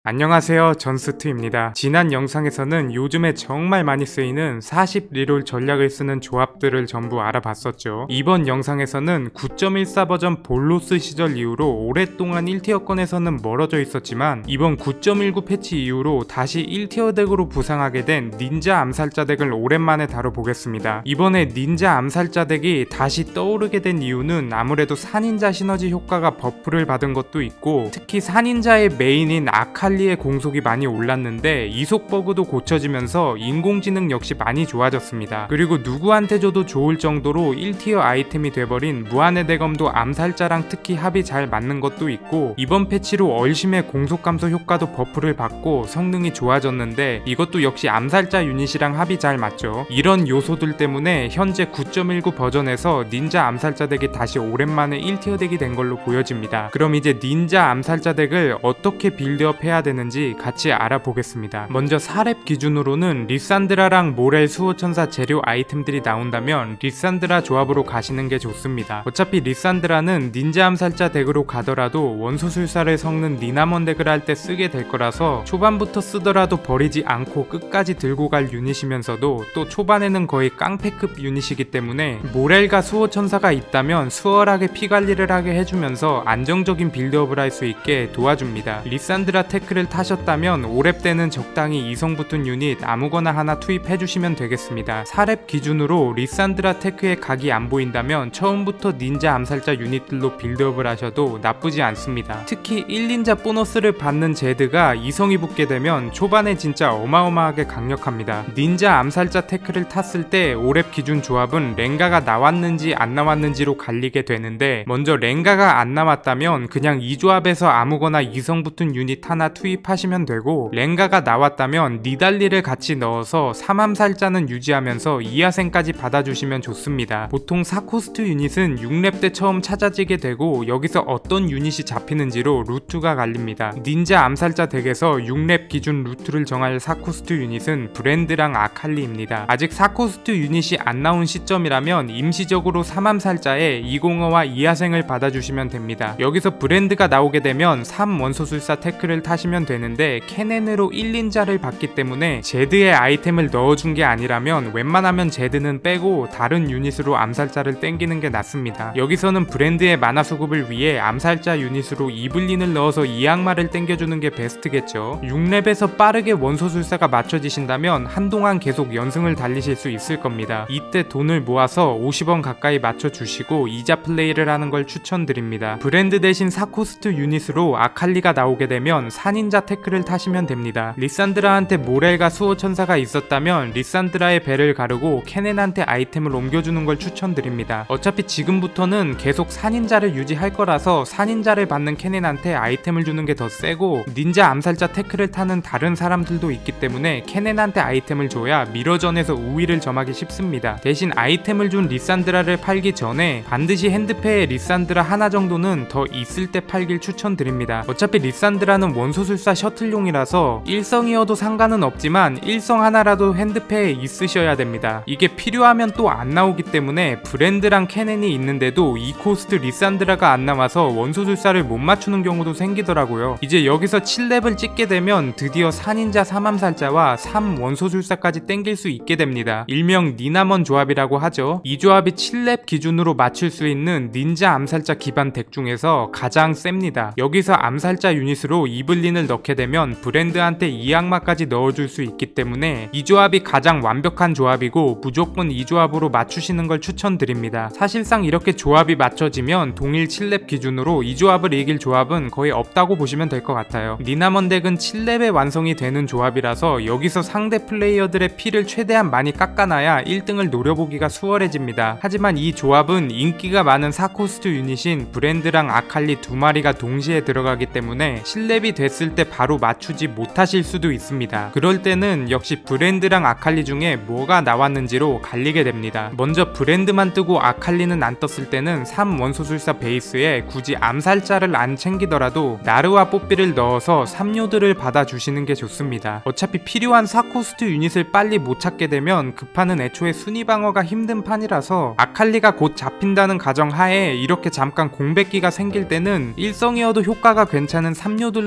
안녕하세요, 전스트입니다. 지난 영상에서는 요즘에 정말 많이 쓰이는 40리롤 전략을 쓰는 조합들을 전부 알아봤었죠. 이번 영상에서는 9.14 버전 볼로스 시절 이후로 오랫동안 1티어권에서는 멀어져 있었지만 이번 9.19 패치 이후로 다시 1티어 덱으로 부상하게 된 닌자 암살자 덱을 오랜만에 다뤄보겠습니다. 이번에 닌자 암살자 덱이 다시 떠오르게 된 이유는 아무래도 산인자 시너지 효과가 버프를 받은 것도 있고, 특히 산인자의 메인인 아칼리의 공속이 많이 올랐는데 이속 버그도 고쳐지면서 인공지능 역시 많이 좋아졌습니다. 그리고 누구한테 줘도 좋을 정도로 1티어 아이템이 돼버린 무한의 대검도 암살자랑 특히 합이 잘 맞는 것도 있고, 이번 패치로 얼심의 공속 감소 효과도 버프를 받고 성능이 좋아졌는데 이것도 역시 암살자 유닛이랑 합이 잘 맞죠. 이런 요소들 때문에 현재 9.19 버전에서 닌자 암살자 덱이 다시 오랜만에 1티어 덱이 된 걸로 보여집니다. 그럼 이제 닌자 암살자 덱을 어떻게 빌드업 해야 되는지 같이 알아보겠습니다. 먼저 4렙 기준으로는 리산드라랑 모렐 수호천사 재료 아이템들이 나온다면 리산드라 조합으로 가시는 게 좋습니다. 어차피 리산드라는 닌자 암살자 덱으로 가더라도 원소술사를 섞는 니나몬 덱을 할 때 쓰게 될 거라서 초반부터 쓰더라도 버리지 않고 끝까지 들고 갈 유닛이면서도 또 초반에는 거의 깡패급 유닛이기 때문에 모렐과 수호천사가 있다면 수월하게 피관리를 하게 해주면서 안정적인 빌드업을 할 수 있게 도와줍니다. 리산드라 테크를 타셨다면 5렙 때는 적당히 이성 붙은 유닛 아무거나 하나 투입해주시면 되겠습니다. 4렙 기준으로 리산드라 테크에 각이 안 보인다면 처음부터 닌자 암살자 유닛들로 빌드업을 하셔도 나쁘지 않습니다. 특히 1닌자 보너스를 받는 제드가 이성이 붙게 되면 초반에 진짜 어마어마하게 강력합니다. 닌자 암살자 테크를 탔을 때 5렙 기준 조합은 랭가가 나왔는지 안 나왔는지로 갈리게 되는데, 먼저 랭가가 안 나왔다면 그냥 이 조합에서 아무거나 이성 붙은 유닛 하나 투입하시면 되고, 랭가가 나왔다면 니달리를 같이 넣어서 3암살자는 유지하면서 2야생까지 받아주시면 좋습니다. 보통 4코스트 유닛은 6렙 때 처음 찾아지게 되고 여기서 어떤 유닛이 잡히는지로 루트가 갈립니다. 닌자 암살자 덱에서 6렙 기준 루트를 정할 4코스트 유닛은 브랜드랑 아칼리입니다. 아직 4코스트 유닛이 안 나온 시점이라면 임시적으로 3암살자에 205와 2야생을 받아주시면 됩니다. 여기서 브랜드가 나오게 되면 3원소술사 테크를 타시면 되는데 캐넨으로 1닌자를 받기 때문에 제드의 아이템을 넣어준 게 아니라면 웬만하면 제드는 빼고 다른 유닛으로 암살자를 땡기는 게 낫습니다. 여기서는 브랜드의 마나 수급을 위해 암살자 유닛으로 이블린을 넣어서 이악마를 땡겨주는 게 베스트겠죠. 6렙에서 빠르게 원소술사가 맞춰지신다면 한동안 계속 연승을 달리실 수 있을 겁니다. 이때 돈을 모아서 50원 가까이 맞춰주시고 이자 플레이를 하는 걸 추천드립니다. 브랜드 대신 4코스트 유닛으로 아칼리가 나오게 되면 산인자 테크를 타시면 됩니다. 리산드라한테 모렐과 수호천사가 있었다면 리산드라의 배를 가르고 캐넨한테 아이템을 옮겨주는 걸 추천드립니다. 어차피 지금부터는 계속 산인자를 유지할 거라서 산인자를 받는 캐넨한테 아이템을 주는 게 더 세고, 닌자 암살자 테크를 타는 다른 사람들도 있기 때문에 캐넨한테 아이템을 줘야 미러전에서 우위를 점하기 쉽습니다. 대신 아이템을 준 리산드라를 팔기 전에 반드시 핸드패에 리산드라 하나 정도는 더 있을 때 팔길 추천드립니다. 어차피 리산드라는 원소술사 셔틀용이라서 1성이어도 상관은 없지만 1성 하나라도 핸드패에 있으셔야 됩니다. 이게 필요하면 또 안 나오기 때문에 브랜드랑 캐넨이 있는데도 2코스트 리산드라가 안 나와서 원소술사를 못 맞추는 경우도 생기더라고요. 이제 여기서 7렙을 찍게 되면 드디어 산인자 3암살자와 3원소술사까지 땡길 수 있게 됩니다. 일명 니나몬 조합이라고 하죠. 이 조합이 7렙 기준으로 맞출 수 있는 닌자 암살자 기반 덱 중에서 가장 셉니다. 여기서 암살자 유닛으로 이블린을 넣게 되면 브랜드한테 이악마까지 넣어줄 수 있기 때문에 이 조합이 가장 완벽한 조합이고 무조건 이 조합으로 맞추시는 걸 추천드립니다. 사실상 이렇게 조합이 맞춰지면 동일 7렙 기준으로 이 조합을 이길 조합은 거의 없다고 보시면 될 것 같아요. 니나몬 덱은 7렙에 완성이 되는 조합이라서 여기서 상대 플레이어들의 피를 최대한 많이 깎아놔야 1등을 노려보기가 수월해집니다. 하지만 이 조합은 인기가 많은 4코스트 유닛인 브랜드랑 아칼리 두 마리가 동시에 들어가기 때문에 7렙이 됐을 때 바로 맞추지 못하실 수도 있습니다. 그럴 때는 역시 브랜드랑 아칼리 중에 뭐가 나왔는지로 갈리게 됩니다. 먼저 브랜드만 뜨고 아칼리는 안 떴을 때는 3원소술사 베이스에 굳이 암살자를 안 챙기더라도 나르와 뽀삐를 넣어서 3요들을 받아주시는 게 좋습니다. 어차피 필요한 4코스트 유닛을 빨리 못 찾게 되면 그 판은 애초에 순위 방어가 힘든 판이라서 아칼리가 곧 잡힌다는 가정하에 이렇게 잠깐 공백기가 생길 때는 일성이어도 효과가 괜찮은 3요들로 때우시는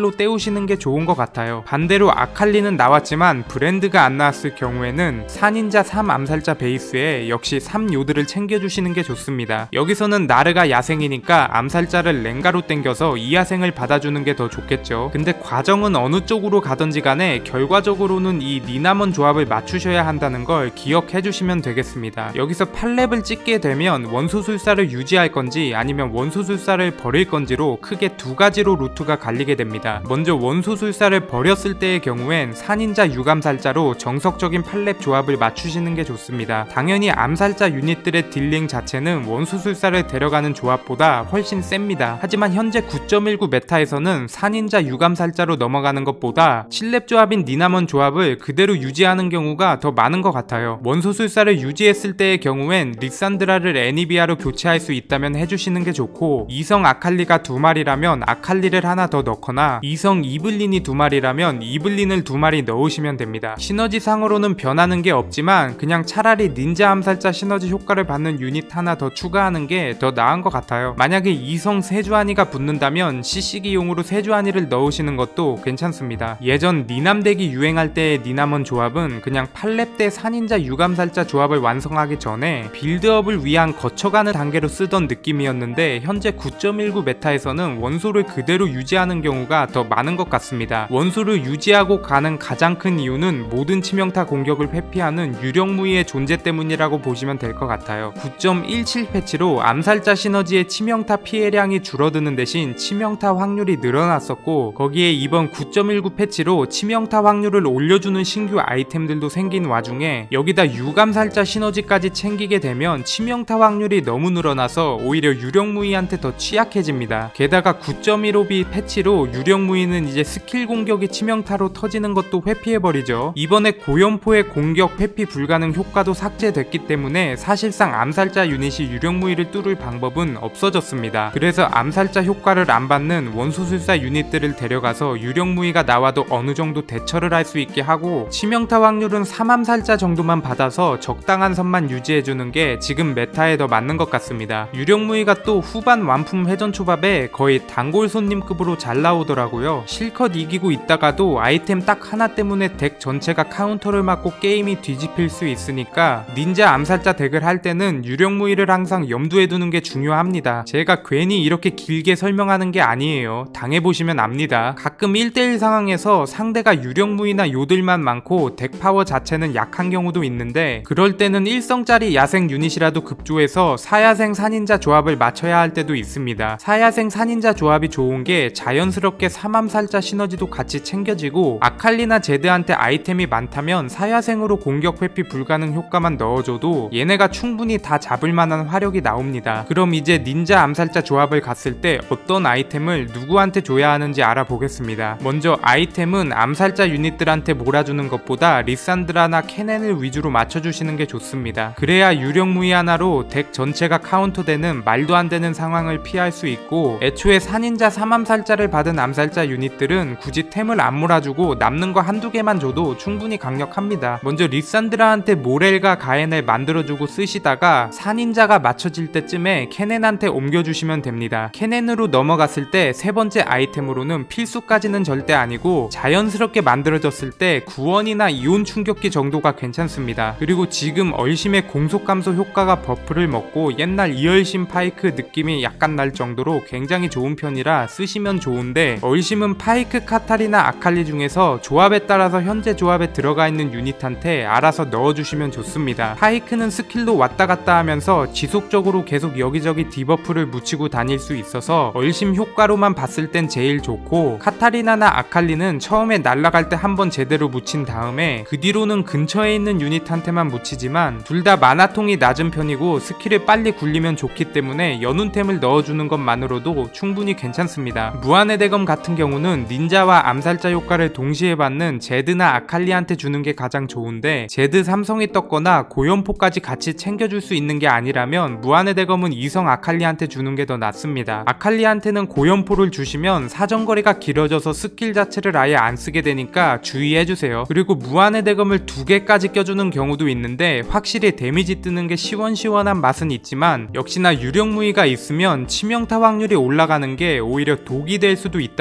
해주시는 게 좋은 것 같아요. 반대로 아칼리는 나왔지만 브랜드가 안 나왔을 경우에는 산인자 3 암살자 베이스에 역시 3요드를 챙겨주시는 게 좋습니다. 여기서는 나르가 야생이니까 암살자를 랭가로 땡겨서 이 야생을 받아주는 게 더 좋겠죠. 근데 과정은 어느 쪽으로 가든지 간에 결과적으로는 이 니나먼 조합을 맞추셔야 한다는 걸 기억해 주시면 되겠습니다. 여기서 8렙을 찍게 되면 원소술사를 유지할 건지 아니면 원소술사를 버릴 건지로 크게 두 가지로 루트가 갈리게 됩니다. 먼저 원소술사를 버렸을 때의 경우엔 산인자 유감살자로 정석적인 8렙 조합을 맞추시는 게 좋습니다. 당연히 암살자 유닛들의 딜링 자체는 원소술사를 데려가는 조합보다 훨씬 셉니다. 하지만 현재 9.19 메타에서는 산인자 유감살자로 넘어가는 것보다 7렙 조합인 니나먼 조합을 그대로 유지하는 경우가 더 많은 것 같아요. 원소술사를 유지했을 때의 경우엔 리산드라를 애니비아로 교체할 수 있다면 해주시는 게 좋고, 2성 아칼리가 2마리라면 아칼리를 하나 더 넣거나 2성 이블린이 2마리라면 이블린을 2마리 넣으시면 됩니다. 시너지 상으로는 변하는 게 없지만 그냥 차라리 닌자 암살자 시너지 효과를 받는 유닛 하나 더 추가하는 게 더 나은 것 같아요. 만약에 2성 세주아니가 붙는다면 CC기용으로 세주아니를 넣으시는 것도 괜찮습니다. 예전 니남덱이 유행할 때의 니나먼 조합은 그냥 8렙 때 산인자 유감살자 조합을 완성하기 전에 빌드업을 위한 거쳐가는 단계로 쓰던 느낌이었는데 현재 9.19 메타에서는 원소를 그대로 유지하는 경우가 더 많은 것 같습니다. 원소를 유지하고 가는 가장 큰 이유는 모든 치명타 공격을 회피하는 유령무기의 존재 때문이라고 보시면 될 것 같아요. 9.17 패치로 암살자 시너지의 치명타 피해량이 줄어드는 대신 치명타 확률이 늘어났었고, 거기에 이번 9.19 패치로 치명타 확률을 올려주는 신규 아이템들도 생긴 와중에 여기다 유감살자 시너지까지 챙기게 되면 치명타 확률이 너무 늘어나서 오히려 유령무기한테 더 취약해집니다. 게다가 9.15B 패치로 유령무기는 이제 스킬 공격이 치명타로 터지는 것도 회피해버리죠. 이번에 고연포의 공격 회피 불가능 효과도 삭제됐기 때문에 사실상 암살자 유닛이 유령무기를 뚫을 방법은 없어졌습니다. 그래서 암살자 효과를 안 받는 원소술사 유닛들을 데려가서 유령무기가 나와도 어느 정도 대처를 할 수 있게 하고, 치명타 확률은 3암살자 정도만 받아서 적당한 선만 유지해주는 게 지금 메타에 더 맞는 것 같습니다. 유령무기가 또 후반 완품 회전 초밥에 거의 단골 손님급으로 잘 나오더라고요. 실컷 이기고 있다가도 아이템 딱 하나 때문에 덱 전체가 카운터를 맞고 게임이 뒤집힐 수 있으니까 닌자 암살자 덱을 할 때는 유령무기를 항상 염두에 두는 게 중요합니다. 제가 괜히 이렇게 길게 설명하는 게 아니에요. 당해보시면 압니다. 가끔 1대1 상황에서 상대가 유령무기나 요들만 많고 덱 파워 자체는 약한 경우도 있는데, 그럴 때는 1성짜리 야생 유닛이라도 급조해서 사야생 산인자 조합을 맞춰야 할 때도 있습니다. 사야생 산인자 조합이 좋은 게 자연스럽게 3암살자 시너지도 같이 챙겨지고, 아칼리나 제드한테 아이템이 많다면 사야생으로 공격 회피 불가능 효과만 넣어줘도 얘네가 충분히 다 잡을 만한 화력이 나옵니다. 그럼 이제 닌자 암살자 조합을 갔을 때 어떤 아이템을 누구한테 줘야 하는지 알아보겠습니다. 먼저 아이템은 암살자 유닛들한테 몰아주는 것보다 리산드라나 케넨을 위주로 맞춰주시는 게 좋습니다. 그래야 유령무기 하나로 덱 전체가 카운터되는 말도 안 되는 상황을 피할 수 있고, 애초에 산인자 3암살자를 받은 암살자 유닛들은 굳이 템을 안 몰아주고 남는 거 한두 개만 줘도 충분히 강력합니다. 먼저 리산드라한테 모렐과 가엔을 만들어주고 쓰시다가 산인자가 맞춰질 때쯤에 케넨한테 옮겨주시면 됩니다. 케넨으로 넘어갔을 때 세 번째 아이템으로는 필수까지는 절대 아니고 자연스럽게 만들어졌을 때 구원이나 이온 충격기 정도가 괜찮습니다. 그리고 지금 얼심의 공속 감소 효과가 버프를 먹고 옛날 이얼심 파이크 느낌이 약간 날 정도로 굉장히 좋은 편이라 쓰시면 좋은데, 얼심은 파이크 카타리나 아칼리 중에서 조합에 따라서 현재 조합에 들어가 있는 유닛한테 알아서 넣어주시면 좋습니다. 파이크는 스킬로 왔다 갔다 하면서 지속적으로 계속 여기저기 디버프를 묻히고 다닐 수 있어서 얼심 효과로만 봤을 땐 제일 좋고, 카타리나나 아칼리는 처음에 날아갈 때 한번 제대로 묻힌 다음에 그 뒤로는 근처에 있는 유닛한테만 묻히지만 둘 다 마나통이 낮은 편이고 스킬을 빨리 굴리면 좋기 때문에 연운템을 넣어주는 것만으로도 충분히 괜찮습니다. 무한의 대검 같은 경우는 닌자와 암살자 효과를 동시에 받는 제드나 아칼리한테 주는 게 가장 좋은데, 제드 3성이 떴거나 고연포까지 같이 챙겨줄 수 있는 게 아니라면 무한의 대검은 2성 아칼리한테 주는 게 더 낫습니다. 아칼리한테는 고연포를 주시면 사정거리가 길어져서 스킬 자체를 아예 안 쓰게 되니까 주의해주세요. 그리고 무한의 대검을 2개까지 껴주는 경우도 있는데 확실히 데미지 뜨는 게 시원시원한 맛은 있지만, 역시나 유령무기가 있으면 치명타 확률이 올라가는 게 오히려 독이 될 수도 있다는 점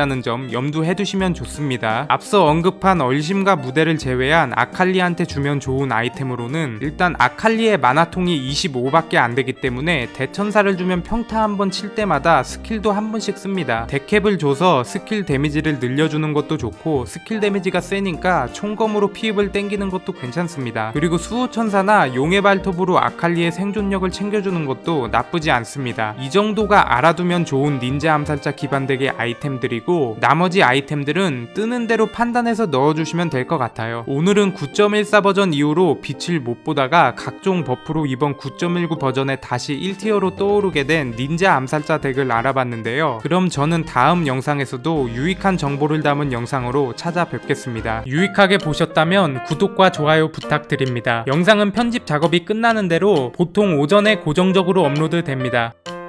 염두해두시면 좋습니다. 앞서 언급한 얼심과 무대를 제외한 아칼리한테 주면 좋은 아이템으로는 일단 아칼리의 마나통이 25밖에 안되기 때문에 대천사를 주면 평타 한번 칠 때마다 스킬도 한 번씩 씁니다. 데캡을 줘서 스킬 데미지를 늘려주는 것도 좋고 스킬 데미지가 세니까 총검으로 피읍을 땡기는 것도 괜찮습니다. 그리고 수호천사나 용의 발톱으로 아칼리의 생존력을 챙겨주는 것도 나쁘지 않습니다. 이 정도가 알아두면 좋은 닌자 암살자 기반덱의 아이템들이고 나머지 아이템들은 뜨는 대로 판단해서 넣어주시면 될 것 같아요. 오늘은 9.14 버전 이후로 빛을 못 보다가 각종 버프로 이번 9.19 버전에 다시 1티어로 떠오르게 된 닌자 암살자 덱을 알아봤는데요. 그럼 저는 다음 영상에서도 유익한 정보를 담은 영상으로 찾아뵙겠습니다. 유익하게 보셨다면 구독과 좋아요 부탁드립니다. 영상은 편집 작업이 끝나는 대로 보통 오전에 고정적으로 업로드 됩니다.